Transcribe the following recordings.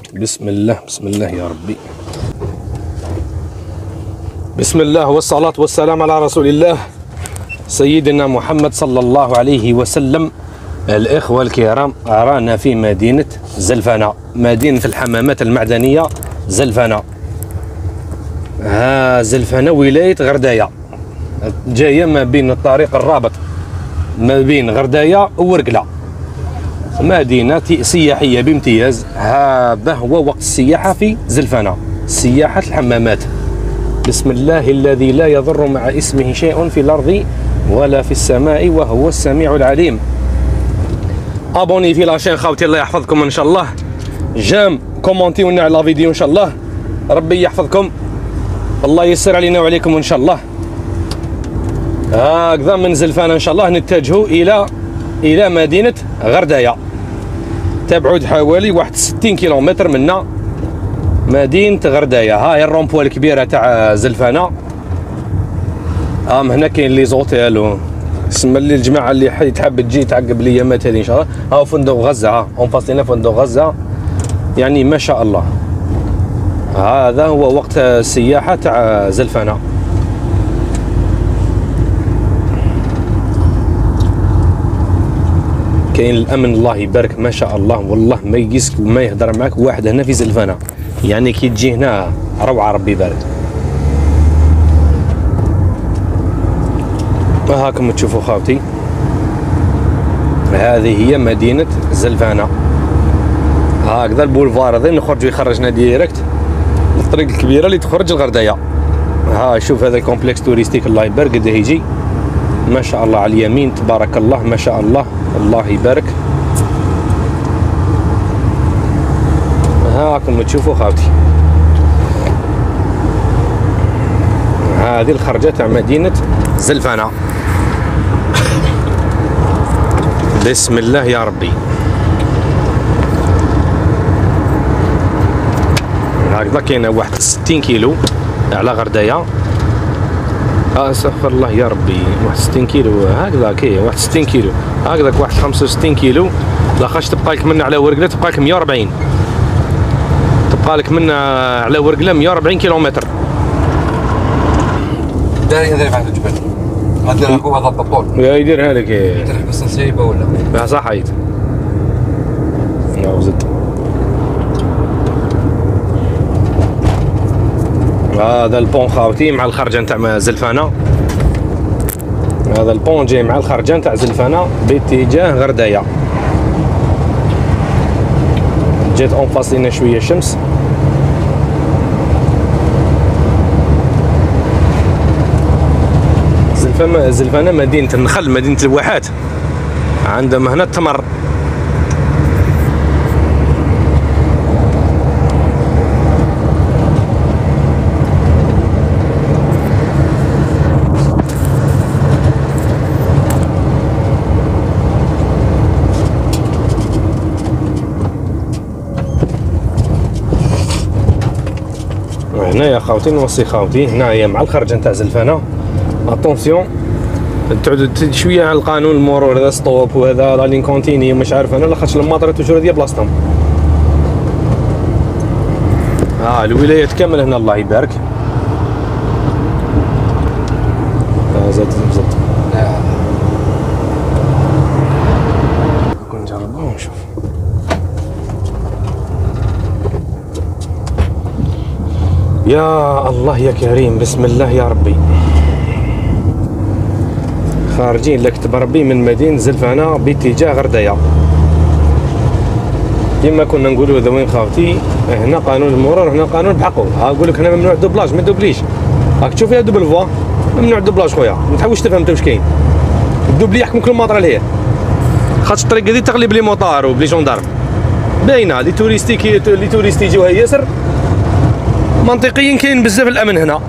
بسم الله بسم الله يا ربي. بسم الله والصلاة والسلام على رسول الله سيدنا محمد صلى الله عليه وسلم. الإخوة الكرام، رانا في مدينة زلفانة، مدينة الحمامات المعدنية زلفانة. ها زلفانة ولاية غرداية، جاية ما بين الطريق الرابط ما بين غرداية وورقلة. مدينة سياحية بامتياز. هذا هو وقت السياحة في زلفانة، سياحة الحمامات. بسم الله الذي لا يضر مع اسمه شيء في الأرض ولا في السماء وهو السميع العليم. ابوني في لاشين خاوتي، الله يحفظكم ان شاء الله. جام كومونتيو لنا على لا فيديو ان شاء الله، ربي يحفظكم، الله ييسر علينا وعليكم ان شاء الله. هكذا من زلفانة ان شاء الله نتجهوا الى مدينة غرداية، تبعد حوالي 61 كيلومتر منا مدينة غرداية. ها هي الرومبوا الكبيرة تاع زلفانة. هنا كاين لي زوتيل سما لي الجماعة اللي تحب تجي تعقب الايامات هذه ان شاء الله. ها فندق غزة، ها اون فاصلنا فندق غزة، يعني ما شاء الله. هذا هو وقت السياحة تاع زلفانة. كاين الامن الله يبارك ما شاء الله، والله ما يقيسك وما يهضر معك واحد هنا في زلفانة، يعني كي تجي هنا روعة ربي يبارك. هاكم تشوفوا خاوتي، هذه هي مدينة زلفانة. هكذا البولفار هذا نخرجوا يخرجنا ديريكت الطريق الكبيرة اللي تخرج لغرداية. ها شوف هذا الكومبلكس توريستيك الله يبارك قد يجي ما شاء الله على اليمين، تبارك الله ما شاء الله، الله يبارك. هاكم تشوفوا خاوتي، هذه الخرجة تاع مدينة زلفانة. بسم الله يا ربي. هكذا كاينه 61 كيلو على غرداية. استغفر الله يا ربي، 61 كيلو هكذا كاين 61 كيلو هكذاك، واحد 65 كيلو. لاخاطش تبقى لك من على ورقله تبقى لك 140، تبقى لك من على ورقله 140 كيلومتر. داري هذا بعد الجبل غادي نركب هذا الطول يا يديرها لك بس نسيبه ولا صح حيت زد. هذا البون خاوتي مع الخرجه نتاع زلفانة. هذا البون جاي مع الخرجه نتاع زلفانة باتجاه غرداية. جات اون فاس لينا شويه الشمس. زلفانة مدينة النخل، مدينة الواحات، عندهم هنا التمر. هنا يا خاوتي نوصي خاوتي، هنايا مع الخرجه نتاع زلفانة اتونسيون تعود شويه على القانون المرور هذا ستوب وهذا لا لين كونتيني ومش عارف انا، لاخاطش الماطر توجور ديال بلاصتهم. الولايات كامل هنا الله يبارك. زاد نجربو ونشوف. يا الله يا كريم، بسم الله يا ربي. خارجين لك تبربي من مدينة زلفانة باتجاه غرداية. كما كنا نقولوا هذا وين خاوتي، هنا قانون المرور هنا قانون بحقه. نقول لك هنا ممنوع الدوبلاج، ما تدوبليش. راك تشوف فيها دوبل فوا، ممنوع الدوبلاج خويا، ما تحاولش تفهم انت واش كاين. الدوبلي يحكم كل ماطر لهيه، خاطر الطريق هذه تغلب لي موطار وبلي جوندارم باينه. لي توريستي يجيوها ياسر، منطقيا كاين بزاف الامن هنا.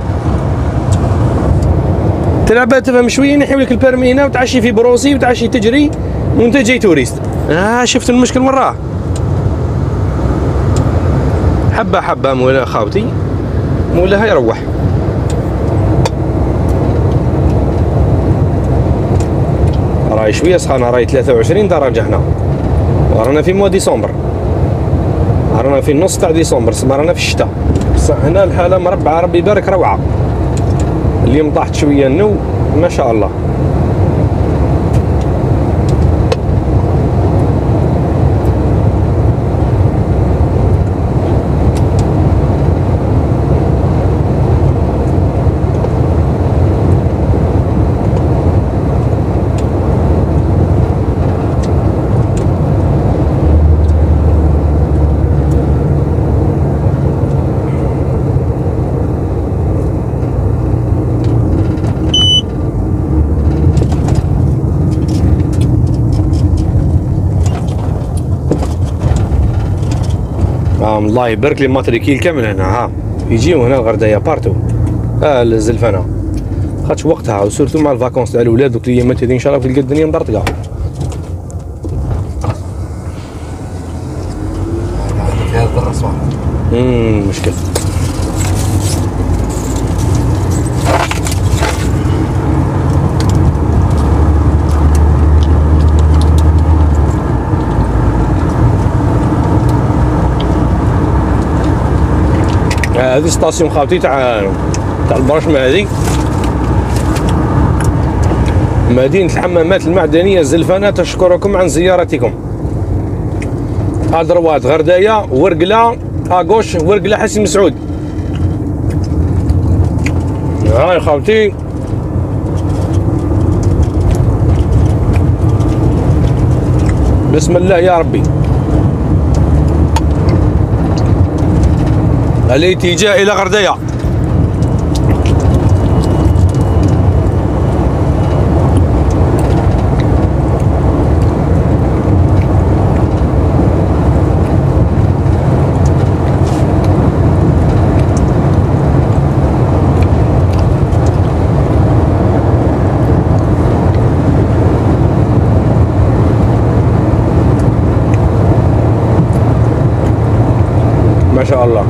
تلعبها تفهم شويه نحيو لك البيرمي هنا وتعشي في بروسي وتعشي تجري وانت جاي توريست. شفت المشكل وين راه؟ حبه حبه مولا خاوتي، مولاها يروح. راهي شويه سخانه، راهي 23 درجه هنا، ورانا في موا ديسمبر. رانا في النص تاع ديسمبر، سما رانا في الشتاء، بصح هنا الحاله مربعه ربي يبارك روعه. اليوم طاحت شويه النو ما شاء الله. الله يبارك لي ماتريكيل كامل هنا، ها يجيو هنا الغردايه بارتو، ها الزلفانه، خاطش وقتها وسورتو مع الفاكونس تاع الاولاد دوك الايامات هذي ان شاء الله تلقى الدنيا مطرطقه. فيها الضرة صح. مشكل. هذه ستاسيون خاوتي تاع البرشمه، هذه مدينة الحمامات المعدنية الزلفانة، تشكركم عن زيارتكم. أدروات غرداية ورقلة أغوش ورقلة حسين مسعود. هاي خاوتي بسم الله يا ربي. الاتجاه إلى غرداية. ما شاء الله.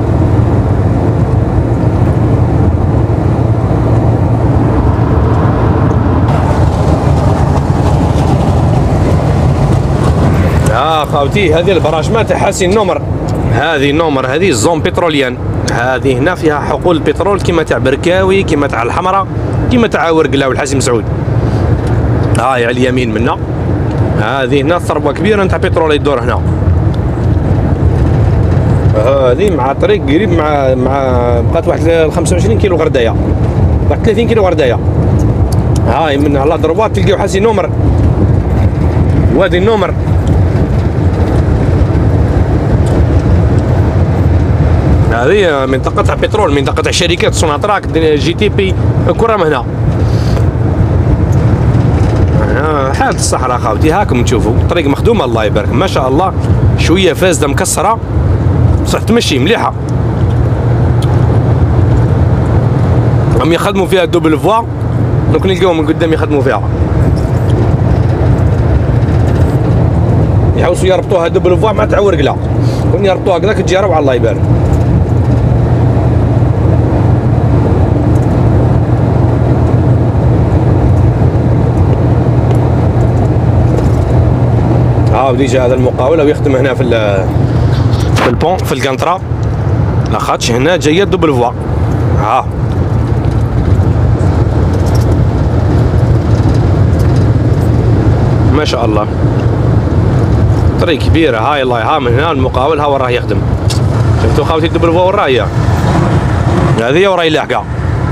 خاوتي هذه البراشمه تاع حاسين نومر، هذه نومر، هذه زون بتروليان، هذه هنا فيها حقول البترول كيما تاع بركاوي، كيما تاع الحمراء، كيما تاع ورقله والحاسين مسعود. هاي على اليمين منا، هذه هنا ثروه كبيره نتاع بترول يدور هنا. هذه مع طريق قريب مع بقات واحد 25 كيلو غردايه، بقات 30 كيلو غردايه. هاي من على ضربات تلقاو حاسين نومر، وادي النومر. هذه منطقة تاع بترول، منطقة تاع شركات سوناتراك، جي تي بي، كلهم هنا. حالة الصحراء خاوتي هاكم تشوفوا، الطريق مخدومة الله يبارك ما شاء الله، شوية فاسدة مكسرة بصح تمشي مليحة. هم يخدموا فيها دوبل فوا، دوك نلقاوهم من قدام يخدموا فيها، يحوسوا يربطوها دوبل فوا مع تاع ورقلة، كون يربطوها هكذاك تجي روعة الله يبارك. ديجا هذا المقاول ويخدم هنا في البون في القنطرة، لاخاطش هنا جايه دوبل فوا. ها ما شاء الله طريق كبيره. هاي الله، ها من هنا المقاول ها وراه يخدم، شفتوا خاوتي الدوبل فوا وراه هي هذه وراي لاحقه.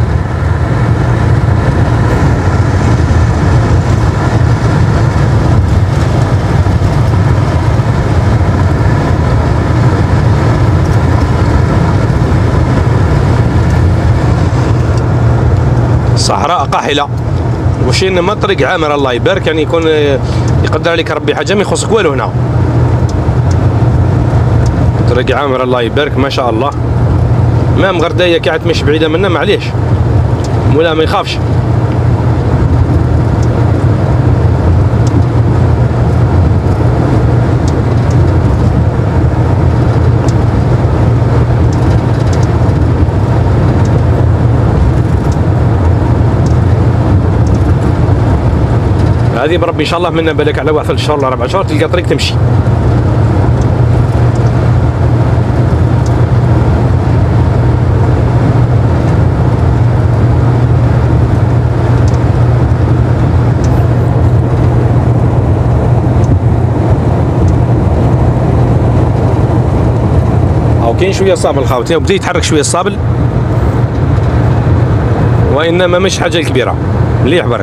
صحراء قاحله، وشين ما طريق عامر الله يبارك، يعني يكون يقدر عليك ربي حاجه ما يخصك والو هنا. طريق عامر الله يبارك ما شاء الله. مام غردايه كي عاد تمشي بعيده منا معليش، مولا ما يخافش. هذه بربي ان شاء الله منا بالك على واحد 3 شهور ولا 4 شهور تلقى طريق تمشي. كاين شويه صابل خاوتي، وبدا يتحرك شويه الصابل، وانما مش حاجه كبيره. مليح برك.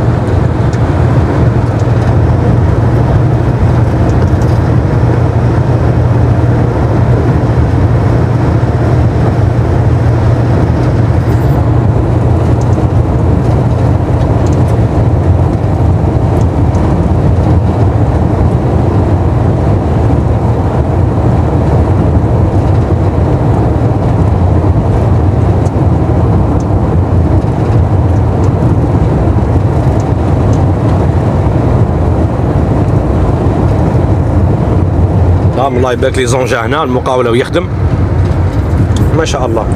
الله يبارك لي زونجا هنا المقاولة ويخدم ما شاء الله.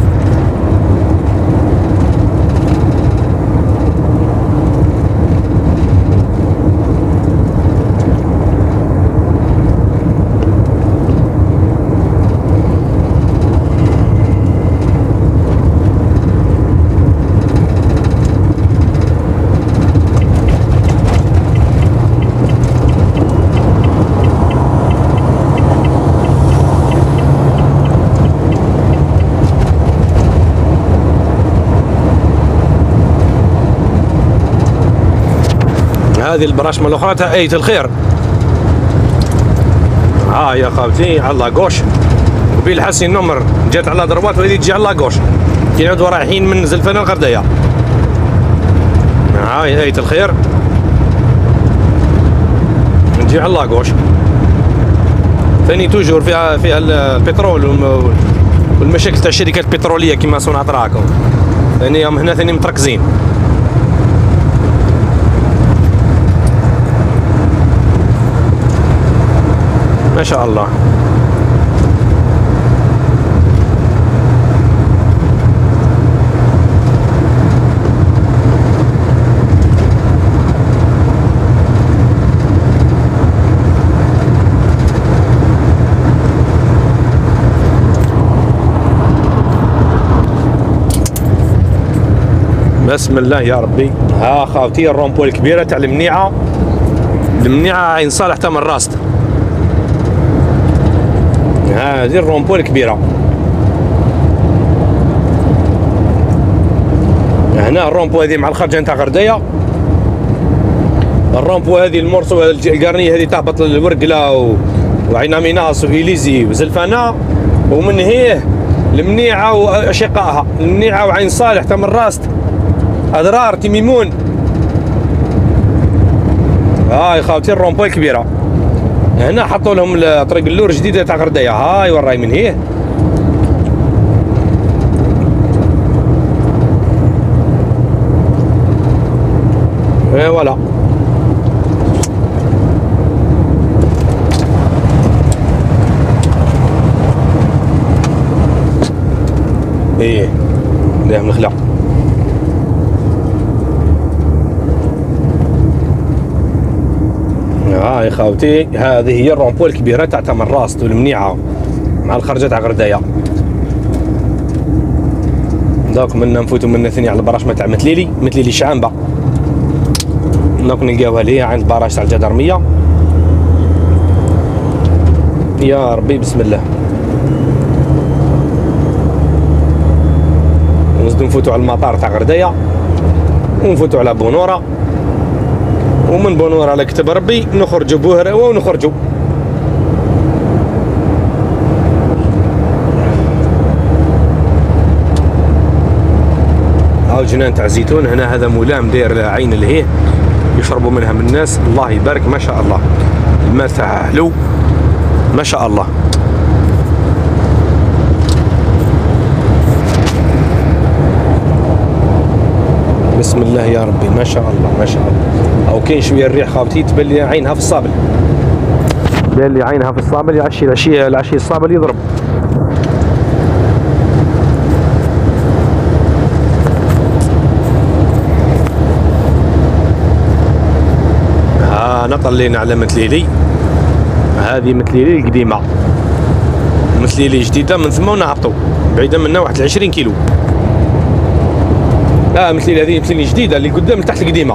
هذه البراشمه الاخرى تاع اية الخير. ها يا خاوتي على لاكوش، وبين الحسين نمر جات على ضربات، وهذه تجي على لاكوش كي نعودو رايحين من زلفانه الغرديه. هاي اية الخير نجي على لاكوش ثاني توجور فيها البترول والمشاكل تاع الشركات البتروليه كيما سوناتراكم، ثاني هنا ثاني متركزين. ما شاء الله. بسم الله يا ربي. ها خاوتي الرومبو الكبيره تاع المنيعه عين صالح تم الراست. هذه الرومبو الكبيره هنا. الرومبو هذه مع الخرجه نتاع غرديه. الرومبو هذه المورسو القرنيه هذه تهبط للورقله وعين ميناس وإليزي وزلفانه، ومن هيه المنيعه واشقائها، المنيعه وعين صالح تم الراست اضرار تيميمون. هاي خاوتي الرومبو الكبيره هنا حطوا لهم طريق اللور جديده تاع غرديه. هاي وراي من هيه. اي فوالا. ايه لا مخلع. هاي خاوتي هذه هي الرومبو الكبيره تاع تم الراست والمنيعه مع الخرجه تاع غرديه. دوك منا نفوتوا منا ثاني على البراشمه تاع متليلي شعانبه. دوك نلقاوها ليها عند البراج تاع الجدرميه. يا ربي بسم الله. نزيدو نفوتوا على المطار تاع غرديه ونفوتوا على بونوره، ومن بونوره على كتب ربي نخرجوا بوهره ونخرجوا. هاو جنان تاع الزيتون هنا. هذا ملام داير عين الهيه يشربوا منها من الناس. الله يبارك ما شاء الله. الماء تاعها حلو ما شاء الله. بسم الله يا ربي ما شاء الله ما شاء الله. او كاين شويه الريح خاوتي تبان لي عينها في الصابل، بان لي عينها في الصابل. العشي الصابل يضرب. ها نطلينا على متليلي. هذه متليلي القديمه، متليلي جديده من ثم ونهبطوا بعيده منا واحد 20 كيلو. لا متليلي هذه متليلي جديده اللي قدام تحت القديمه.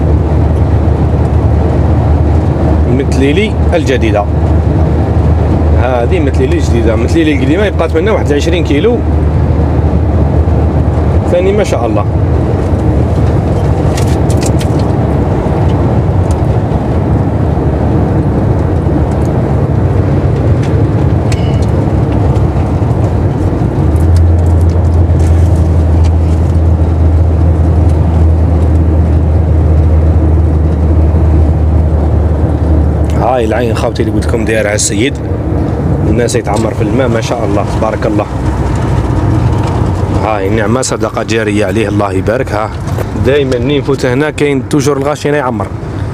متليلي الجديده. هذه مثليلي جديده، مثليلي القديمه يبقات منها واحد 20 كيلو ثاني ما شاء الله. هاي العين خاوتي اللي قلت لكم دايرها السيد، الناس يتعمر في الماء ما شاء الله تبارك الله. هاي النعمه صدقه جاريه عليه الله يبارك. ها دائما منين نفوت هنا كاين توجور الغاشي هنا يعمر،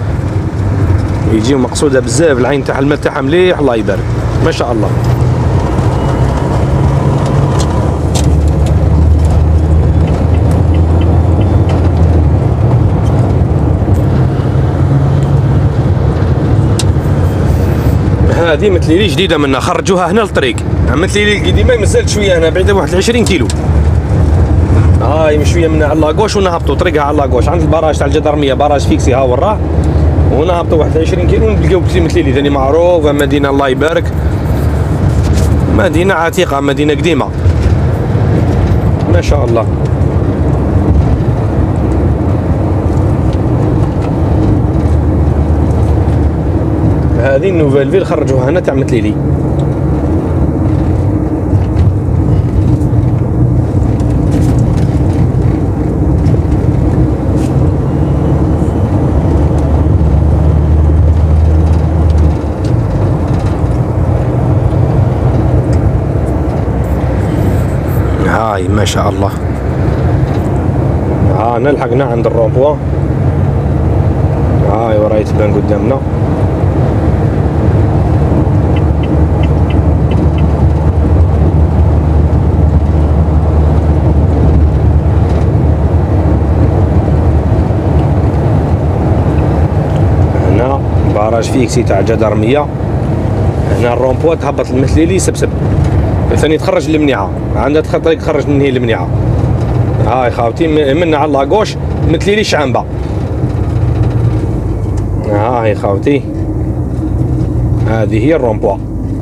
يجيو مقصوده بزاف العين تاع الماء تاعها مليح الله يبارك ما شاء الله. هذه مثليلي جديده منا خرجوها هنا للطريق، مثليلي القديمه مازالت شويه هنا بعيده واحد 20 كيلو. هاي شويه منا على لاكوش ونهبطوا طريقها على لاكوش عند البراج تاع الجدرميه، براج فيكسي ها وراه، ونهبطوا واحد 20 كيلو نلقاو مثليلي ثاني معروفه مدينه الله يبارك، مدينه عتيقه مدينه قديمه ما شاء الله. هذه النوفيل فيل خرجوها هنا تاع مثليلي. هاي ما شاء الله. ها نلحقنا عند الرومبوا، هاي وراي تبان قدامنا. براج فيكسي تاع جدرميه، هنا الرومبوا تهبط المثليلي سبسب ثاني تخرج للمنيعه، عندها طريق تخرج من هي للمنيعه. هاي خاوتي منا على لاكوش مثليلي شعنبه. هاي خاوتي هذه هي الرومبوا.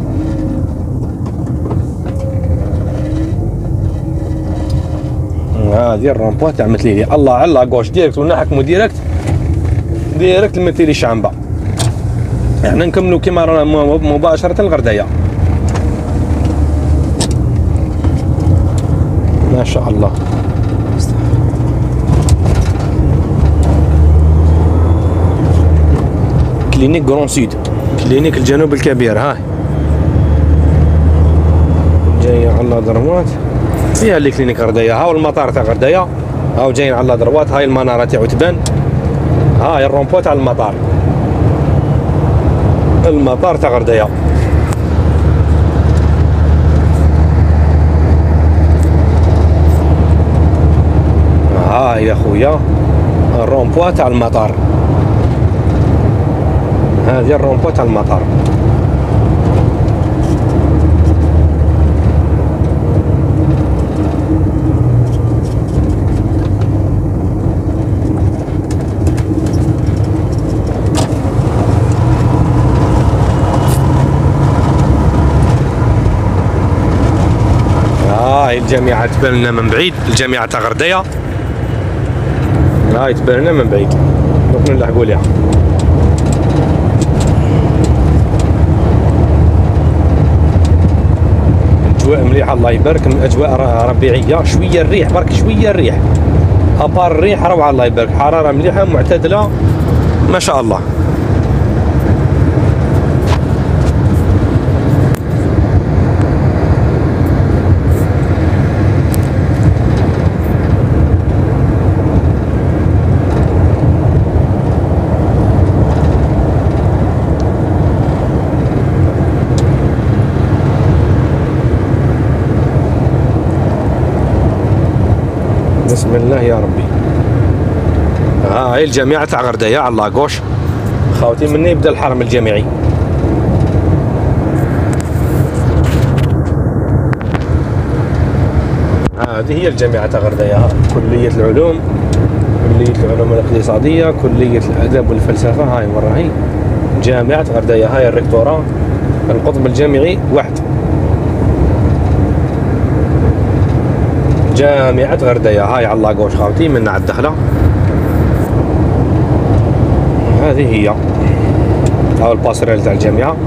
هذه الرومبوا تاع مثليلي، الله على لاكوش ديريكت ونحكموا ديريكت المثليلي شعنبه. احنا نكملوا كيما رانا مباشرة الغردية ما شاء الله. كلينيك غران سود، كلينيك الجنوب الكبير. هاي جاية على دروات فيها اللي كلينيك غردية، هاو المطار تاع غردية، هاو جايين على دروات. هاي المنارة تاعو تبان، هاي الرومبو تاع المطار، المطار تاع غردية. هاي يا خويا الرومبوا تاع المطار، هذه الرومبوا تاع المطار. هاي الجامعة تبان لنا من بعيد، الجامعة تاع غردية هاي تبان لنا من بعيد، دوك نلحقوا ليها. الأجواء مليحة الله يبارك، من أجواء ربيعية، شوية الريح برك شوية الريح، أبار الريح روعة الله يبارك، حرارة مليحة معتدلة ما شاء الله. بسم الله يا ربي. هاي الجامعة تاع غردية على لاكوش خاوتي، مني يبدا الحرم الجامعي. هذه هي الجامعة تاع غردية، كلية العلوم، كلية العلوم الاقتصادية، كلية الآداب والفلسفة. هاي وراهي جامعة غردية، هاي الريكتورة القطب الجامعي واحد. جامعة غردية هاي على لاكوش خاوتي من على الدخلة، هذه هي هاو الباسريل تاع الجامعة.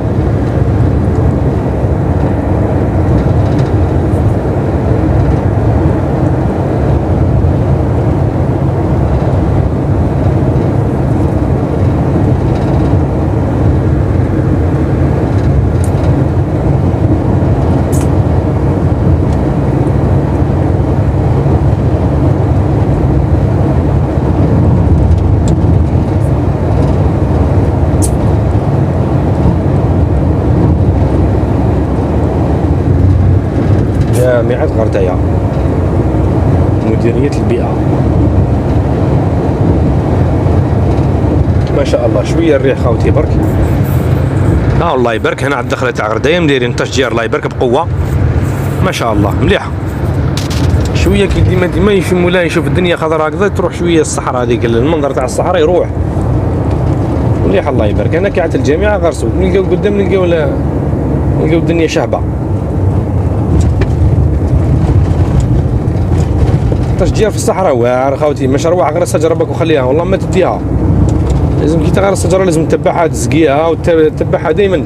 جامعة غردية، مديرية البيئة. ما شاء الله شوية الريح خاوتي برك. الله يبارك. هنا على الدخلة تاع غردية مديرين تشجير الله يبارك بقوة، ما شاء الله مليحة. شوية كي ديما يشم ولا يشوف الدنيا خضراء هكذا تروح شوية الصحراء هذيك، المنظر تاع الصحراء يروح مليح الله يبارك. هنا كي عند الجامعة غرسو نلقاو قدام نلقاو الدنيا شهبة. تشجير في الصحراء واعر خاوتي، مش روح غير الشجره باك وخليها والله ما تديها. لازم كي تغير الشجره لازم تتبعها تسقيها وتتبعها دائما،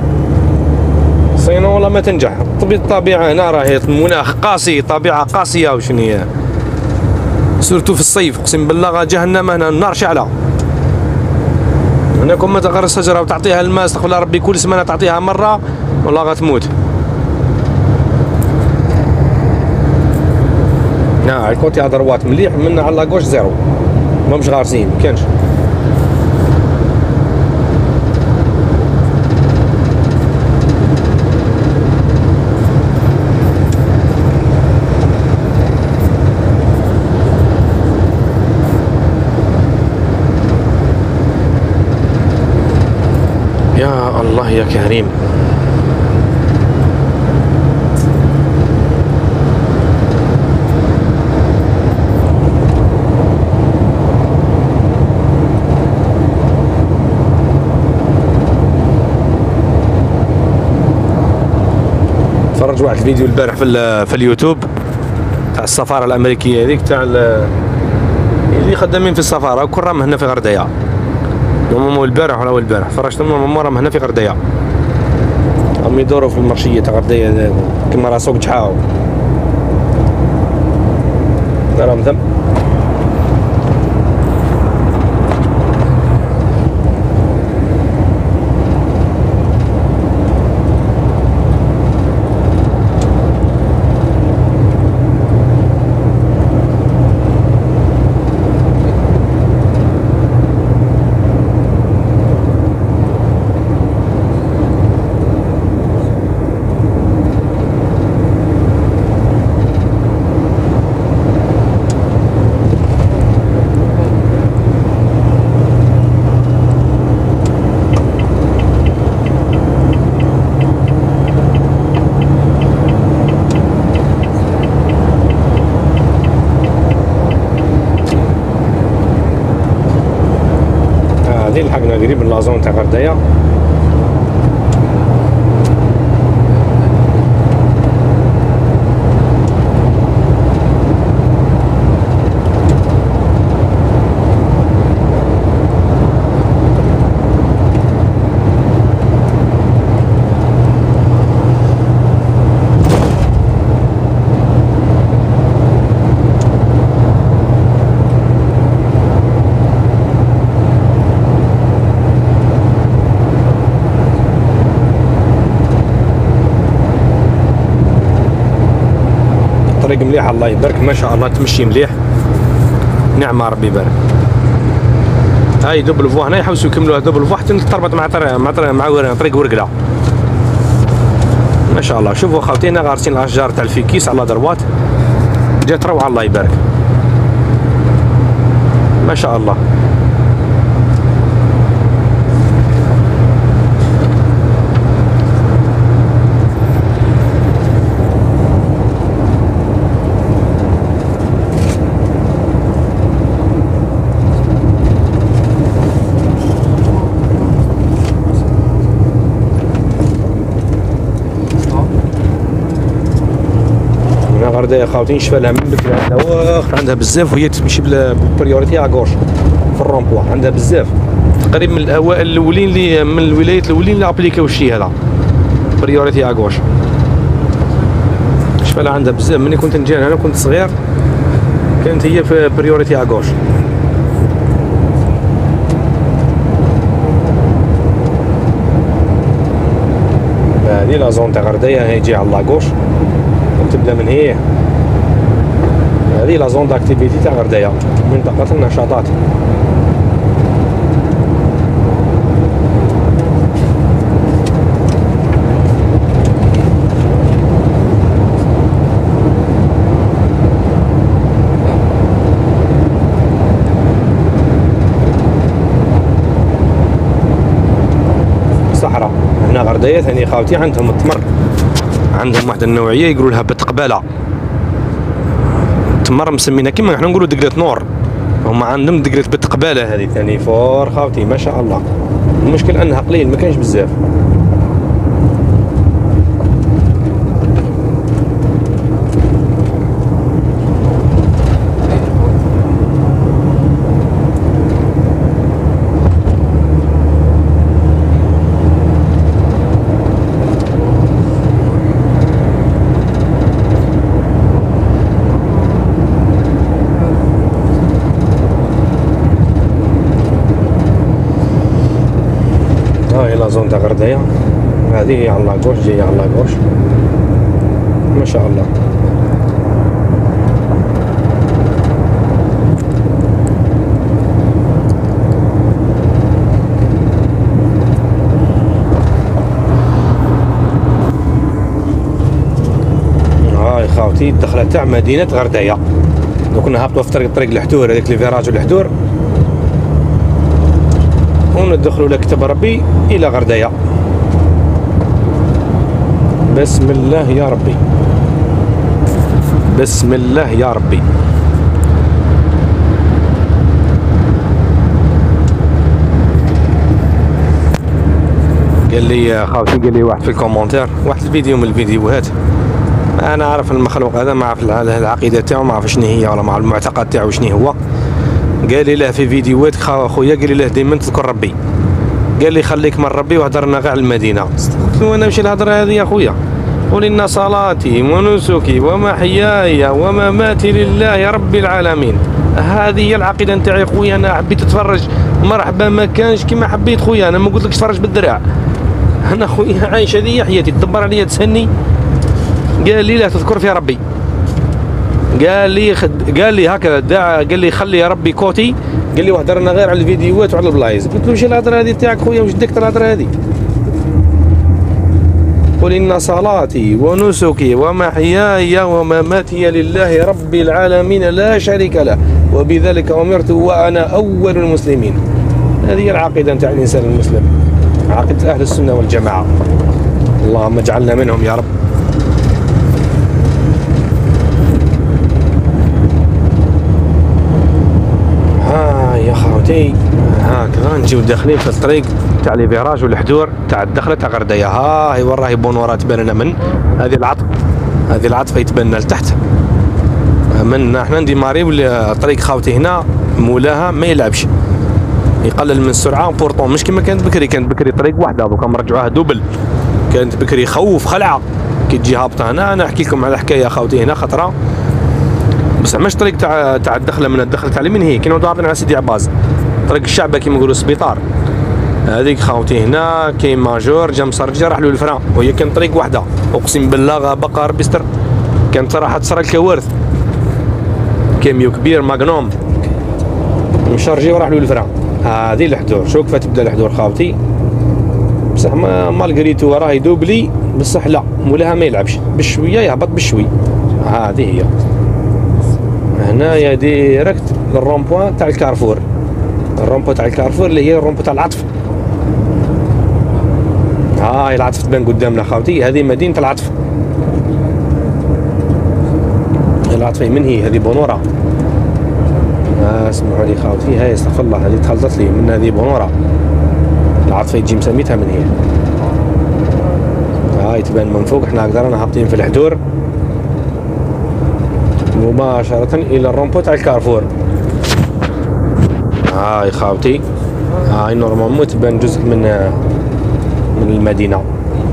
صينو والله ما تنجح. الطبيعه هنا راهي المناخ قاسي، طبيعه قاسيه وشنو هي، سورتو في الصيف اقسم بالله جهنم هنا النار شعله. هنا كون ما تغير الشجره وتعطيها الماء استغفر الله ربي كل سمانه تعطيها مره والله غتموت. الكوتي هذا روات مليح، من على لاكوش زيرو ماهمش غارسين مكانش. يا الله يا كريم. تفرج واحد الفيديو البارح في اليوتيوب تاع السفاره الامريكيه هذيك تاع اللي خدامين في السفاره كل راهم هنا في غرديه. هما البارح ولا البارح فرجتهم راهم هنا في غرديه، راهم يدوروا في المرشيه تاع غرديه كما راه سوق جحاو راهم ثم. هذه لحقنا قريب من لازون تاع غردية. الطريق مليح الله يبارك ما شاء الله، تمشي مليح نعمة ربي يبارك. هاي دوبل فوا هنا يحوسوا يكملوها دوبل فوا حتى تربط مع طريق ورقلة ما شاء الله. شوفوا خاوتي هنا غارسين الاشجار تاع الفيكيس على دروات جات روعة الله يبارك ما شاء الله. غردايه خاوتي نشفى لها من بكري، عندها بزاف وهي تمشي بالبريوريتي على غوش في الرومبوا، عندها بزاف تقريبا من الاوائل الاولين اللي من الولايات الاولين اللي ابليكاو الشيء هذا بريوريتي على غوش. شفى لها عندها بزاف، ملي كنت نجي انا كنت صغير كانت هي في بريوريتي على غوش. هذه لا زون تاع غردايه هي تجي على لاكوش وتبدا من هي. هذه لا زون داكتيفيتي تاع غردايه، منطقه النشاطات. صحراء هنا غردايه ثاني خاوتي عندهم التمر، عندهم واحد النوعيه يقولوا لها بتقباله، التمر مسمينها كيما نحن نقولوا دقرة نور، هما عندهم دقرة بتقباله هذه ثاني فور خاوتي ما شاء الله. المشكل انها قليل ما كانش بزاف. هاي لا زون تاع غردايه، هذه هي على لاكوش جايه على لاكوش ما شاء الله. هاي خاوتي الدخله تاع مدينه غردايه. لو كنا هابطوا في طريق الحدور هذيك لي فيراج الحدور وندخلوا لكتاب ربي الى غردايه. بسم الله يا ربي، بسم الله يا ربي. قال لي خاوتي، قال لي واحد في الكومونتير، واحد الفيديو من الفيديوهات، انا عارف المخلوق هذا، ما عرف العقيده تاعو، ما عرف شنو هي ولا ما عرف المعتقد تاعو شنو هو. قال لي له في فيديوهات خويا، قال لي له دائما تذكر ربي، قال لي خليك من ربي وهدرنا غير على المدينه. قلت له انا نمشي الهضره هذه يا خويا، قل ان صلاتي ونسكي ومحياي ومماتي لله رب العالمين. هذه هي العقيده نتاعي خويا. انا حبيت تتفرج مرحبا، ما كانش كيما حبيت خويا، انا ما قلتلكش تفرج بالدراع، انا خويا عايش هذه حياتي، تدبر عليا تسهني. قال لي لا تذكر في ربي، قال لي هكذا قال لي خلي يا ربي كوتي، قال لي وهدرنا غير على الفيديوهات وعلى البلايز. قلت له وش الهضره هذه تاعك خويا، وش ديك الهضره هذه؟ قل ان صلاتي ونسكي ومحياي ومماتي لله رب العالمين لا شريك له وبذلك امرت وانا اول المسلمين. هذه هي العقيده نتاع الانسان المسلم، عقيده اهل السنه والجماعه. اللهم اجعلنا منهم يا رب. يا خاوتي هكذا نجيو داخلين في الطريق تاع لي فيراج والحدور تاع الدخله تاع غردايه. ها هي وراهي بونورا تبان لنا من هذه العطف، هذه العطفه يتبان لنا لتحت من احنا نديماريو الطريق خاوتي هنا مولاها ما يلعبش، يقلل من السرعه بورطون، مش كما كانت بكري. كانت بكري طريق واحده، دوكا مرجعوها دوبل. كانت بكري خوف خلعه كي تجي هابطه هنا. انا نحكي لكم على حكايه خاوتي هنا خطره، بس مش طريق تاع الدخله من الدخله تاع اليمين، هي كي نعودو على سيدي عباس طريق الشعبه كيما نقولوا السبيطار. هذيك خاوتي هنا كاين ماجور جا مسرجه راح له الفران، وهي كان طريق واحده، اقسم بالله بقى ربي يستر. كانت صراحه تصرى الكوارث، كاميو كبير ماغنوم مشارجي وراح له الفران. هذه الحدور، شوف كيف تبدا الحدور خاوتي، بصح مالغريتو راه يدوبلي، بصح لا مولاها ما يلعبش، بشويه يهبط بشوي. هذه هي هنايا ديريكت للرومبوان تاع الكارفور، الرومبو تاع الكارفور اللي هي الرومبو تاع العطف. هاي العطف تبان قدامنا خاوتي، هذه مدينة العطف. العطف من هي هذه بونورا. اسمعوا لي خاوتي، هاي استغفر الله هذه تخلطت لي من هذه بونورا. العطف يجي مسميتها من هي. هاي تبان من فوق، احنا هكذا رانا هابطين في الحدور. مباشرة الى الرومبو تاع الكارفور. هاي خاوتي، هاي نورمالمون تبان جزء من المدينة.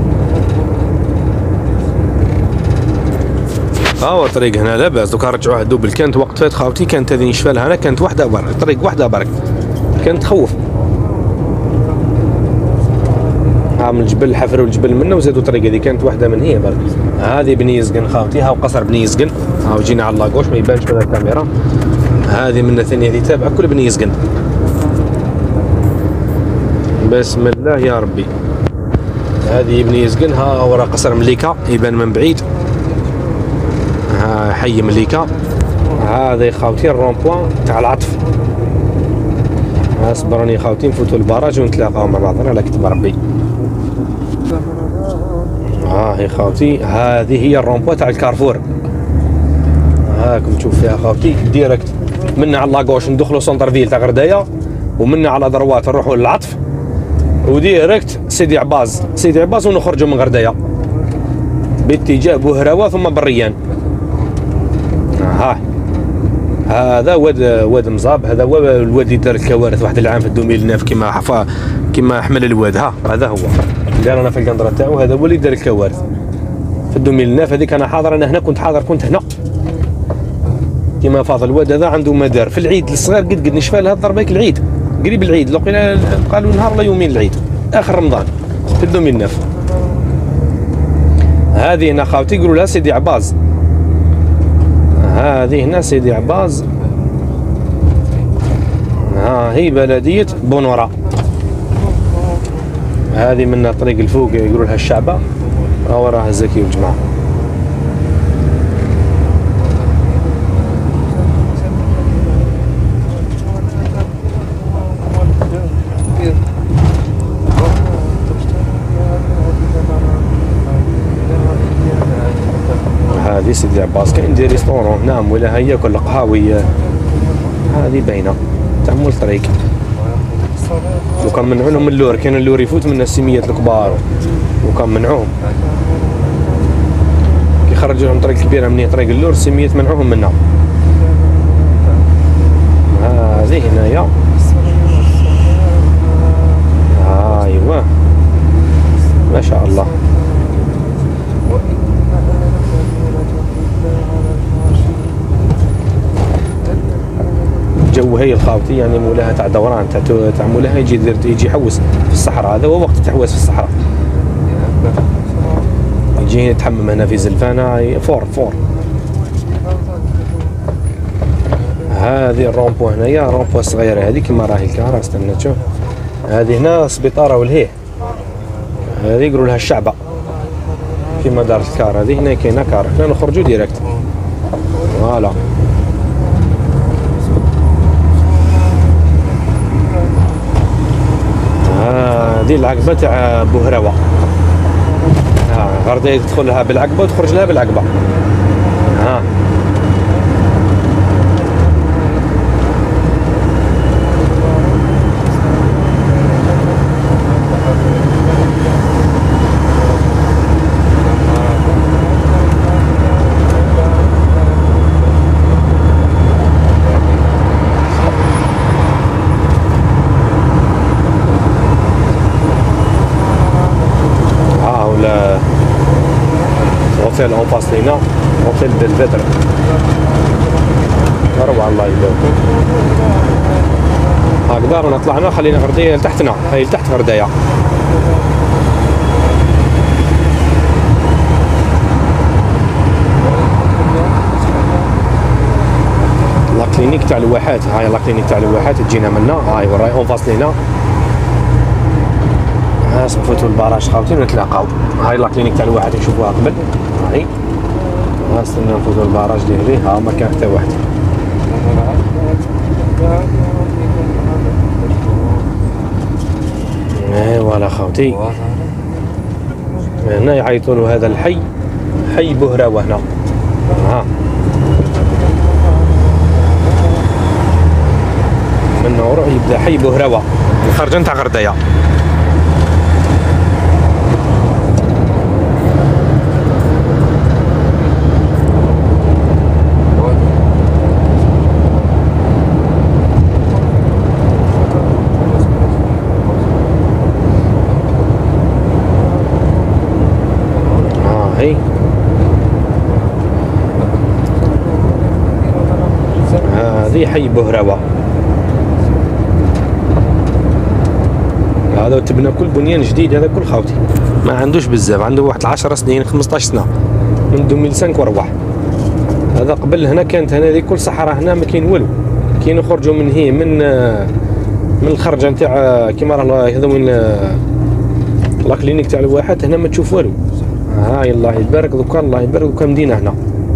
ها هو الطريق هنا لاباس. دوكا رجعوه دوبل. كانت وقت فات خاوتي كانت هذه نشفالها هنا، كانت وحده برك، طريق وحده برك، كانت تخوف. ها من الجبل حفروا الجبل منه وزادوا الطريق هذه، كانت وحده من هي برك. هذه بني يزقن خاوتي، ها قصر بني يزقن. ها جينا على لاكوش ما يبانش من الكاميرا. هذه من الثانيه هذه تابعه كل بني يزقن. بسم الله يا ربي. هذه بني يزقن. ها ورا قصر مليكه يبان من بعيد. ها حي مليكه. هذا خاوتي الرومبوان تاع العطف. اصبروني خاوتي نفوتوا البراج ونتلاقاو مع بعضنا على كتب ربي. هي خاوتي، هذه هي الرومبوان تاع الكارفور. هاكم تشوف فيها خاوتي ديريكت منا على لاكوش ندخلوا سونتر فيل تاع غردايه، ومنا على دروات نروحوا للعطف، وديريكت سيدي عباس ونخرجوا من غردايه باتجاه بوهراوه ثم بريان. هذا واد مصاب. هذا هو الواد اللي دار الكوارث واحد العام في 2009 كيما حمل الواد. هذا هو اللي رانا في القندره تاعو. هذا هو اللي دار الكوارث في 2009. هذيك انا حاضر، انا هنا كنت حاضر، كنت هنا كيما فاضل. الواد هذا عنده مدار في العيد الصغير قد نشفى لها الضربيك العيد قريب العيد، قالوا نهار ولا يومين العيد اخر رمضان في 2009. هذه هنا خاوتي يقولوا لها سيدي عباس. هذه هنا سيدي عباس. هي بلدية بونورا. هذه من طريق الفوق يقولوا لها الشعبة. وراها الزكي والجماعة. هذه سيدي عباس. كاين دي ريستورون نعم ولا هي كل قهاوي. هذه باينه تاع مول الطريق. وكان منعوا لهم اللور، كان اللور يفوت من السميات الكبار وكان منعوهم كي خرجوا لهم طريق كبيره من طريق اللور، السميات منعوهم منها. هذه هنايا. ايوا ما شاء الله. جو هي الخاوتي يعني مولاها تاع دوران تاع مولاها يجي يحوس في الصحراء. هذا هو وقت التحويس في الصحراء. يجي يتحمم هنا في زلفانة فور. هذه الرومبو هنايا رومبو صغيرة هذه كما راهي الكارة. استنى تشوف. هذه هنا سبيطارة والهيه. هذه يقولوا لها الشعبة كما دارت الكارة. هذه هنا كاينة كارة. حنا نخرجوا ديريكت. فوالا. هذه العقبة تاع بوهراوة. غرداية تدخل لها بالعقبة وتخرج لها بالعقبة. اوتيل اون فاس لينا، اوتيل ديال بدر. روعة الله يبارك. هكذا رانا طلعنا، خلينا غرداية لتحتنا، هاي لتحت غرداية. لا كلينيك تاع الواحات. هاي لا كلينيك تاع الواحات تجينا منا. هاي وراي اون فاس لينا. نفوتوا البراج خاوتي ونتلاقاو. هاي لا كلينيك تاع الواحد نشوفوها قبل. هاي استنى نفوتوا البراج ديالي. ها ما كان حتى واحد. فوالا خاوتي. هنا يعيطوا له هذا الحي حي بوهراوة هنا. من نروح يبدا حي بوهراوة الخرجة نتاع غرداية. هاي هذه حي بوهراوة. هذا تبنى كل بنيان جديد، هذا كل خاوتي ما عندوش بزاف، عنده واحد 10 سنين 15 سنة من 2005 ورواح. هذا قبل هنا كانت هنا ذي كل صحراء، هنا ما كاين والو، كي نخرجوا من هي من الخرجه نتاع كيما راه هذا وين لا كلينيك تاع الواحات، هنا ما تشوف والو. هاي الله يبارك دوكا، الله يبارك دوكا مدينه هنا.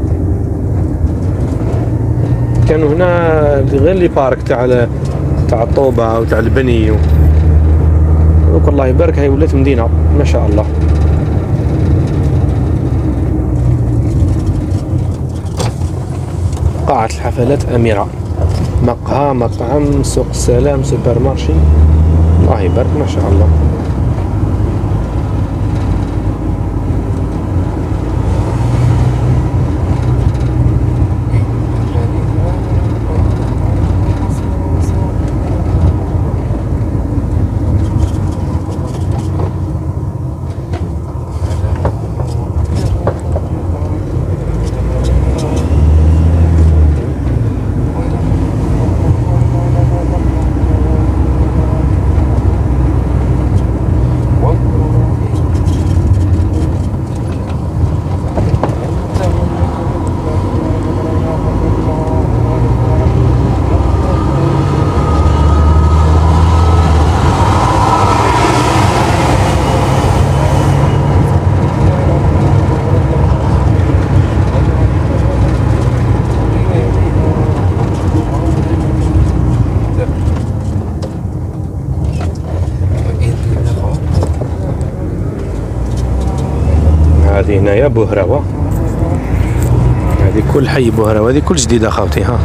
كانوا هنا غير لي بارك تاع الطوبه وتاع البني دوك الله يبارك هاي ولات مدينه ما شاء الله. قاعة الحفلات أميرة، مقهى، مطعم، سوق السلام، سوبر مارشي، الله يبارك ما شاء الله. هذه هنايا بوهراوة، هذه كل حي بوهراوة، هذه كل جديدة خاوتي. ها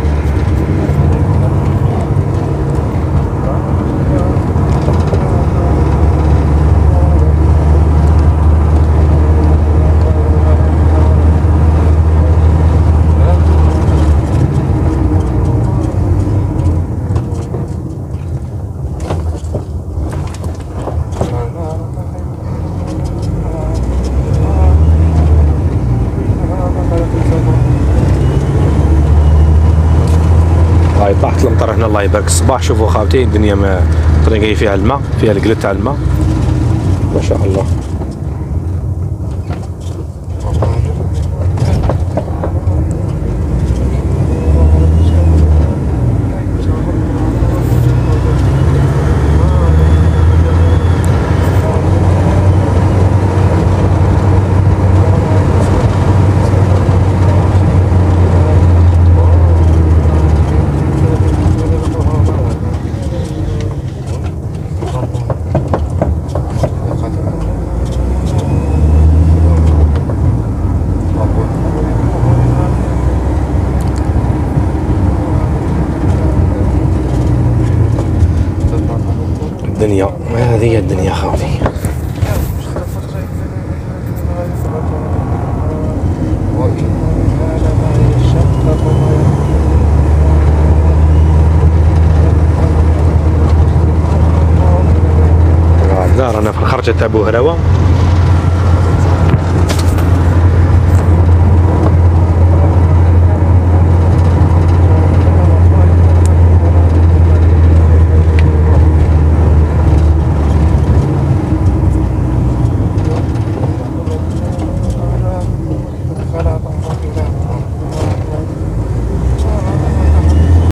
هاي طاحت المطر هنا الله يبارك. الصباح شوفوا خاوتي الدنيا ما طريقة فيها الماء، فيها القلت تاع الماء ما شاء الله. الدنيا هذه هي الدنيا خاوتي. رانا في الخرجة تاع بوهراوة.